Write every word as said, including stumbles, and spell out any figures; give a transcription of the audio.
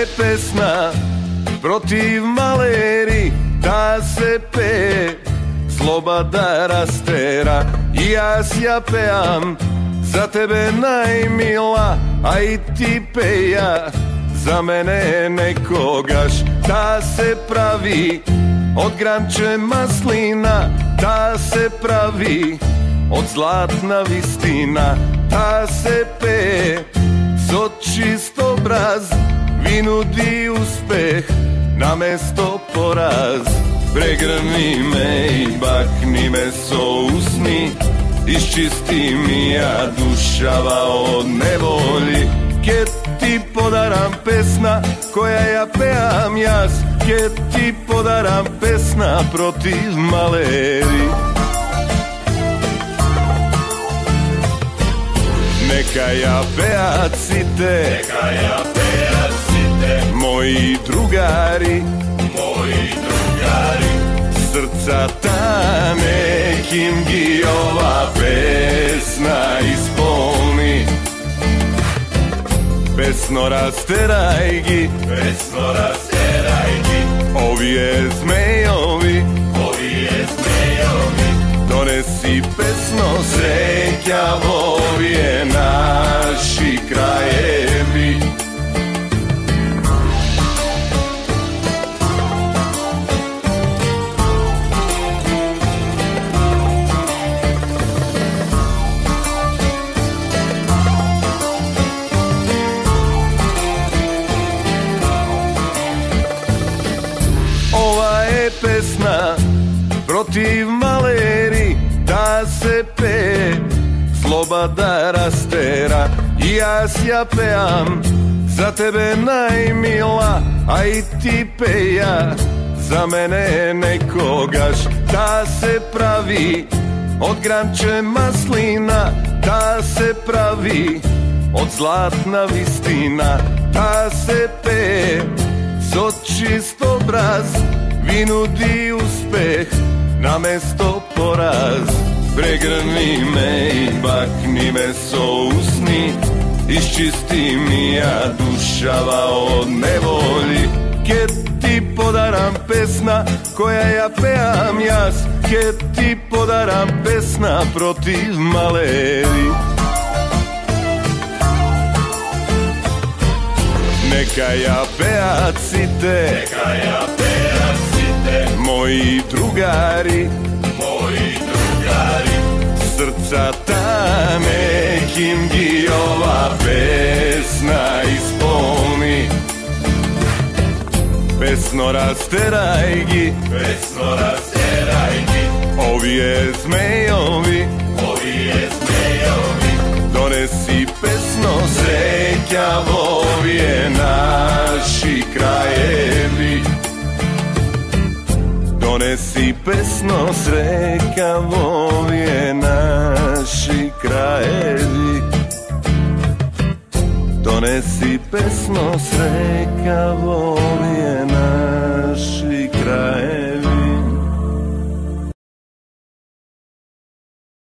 je pesna protiv maleri, ta se peje, zloba da rastera. I ja sja pejam za tebe najmila, a i ti peja za mene nekogaš. Ta se pravi od granče maslina, ta se pravi od zlatna vistina. Ta se peje so čist obraz, vi nudi uspeh na mesto poraz. Pregrni me i bakni me so usni, iščisti mi ja dušava od nevolji. Kje ti podaram pesna koja ja pejam jas, kje ti podaram pesna protiv maleri. Neka ja pejacite, neka ja pejacite, moji drugari, moji drugari, srca ta nekim gi ova pesna ispolni. Pesno rasteraj gi, pesno rasteraj gi, ovije zmejovi, ovije zmejovi, donesi pesno sreća, ovije naši krajevi. Pesna protiv maleri, ta se peje, zloba da rastera. I ja sja pejam za tebe najmila, a i ti peja za mene nekogaš. Ta se pravi od granče maslina, ta se pravi od zlatna vistina. Ta se peje so čist obraz, vi nudi uspeh na mesto poraz. Pregrni me i bakni me so usni, iščisti mi ja dušava od nevolji. Kje ti podaram pesna koja ja pejam jas, kje ti podaram pesna protiv maleri. Neka ja pejacite, neka ja pejacite, moji drugari, moji drugari, srca ta nekim gi ova pesna ispolni. Pesno rasteraj gi, pesno rasteraj gi, ovije zmejovi, ovije zmejovi, donesi pesno sreća, ovije naši krajevi. Donesi pesno sreća, ovije naši krajevi. Donesi pesno sreća, ovije naši krajevi.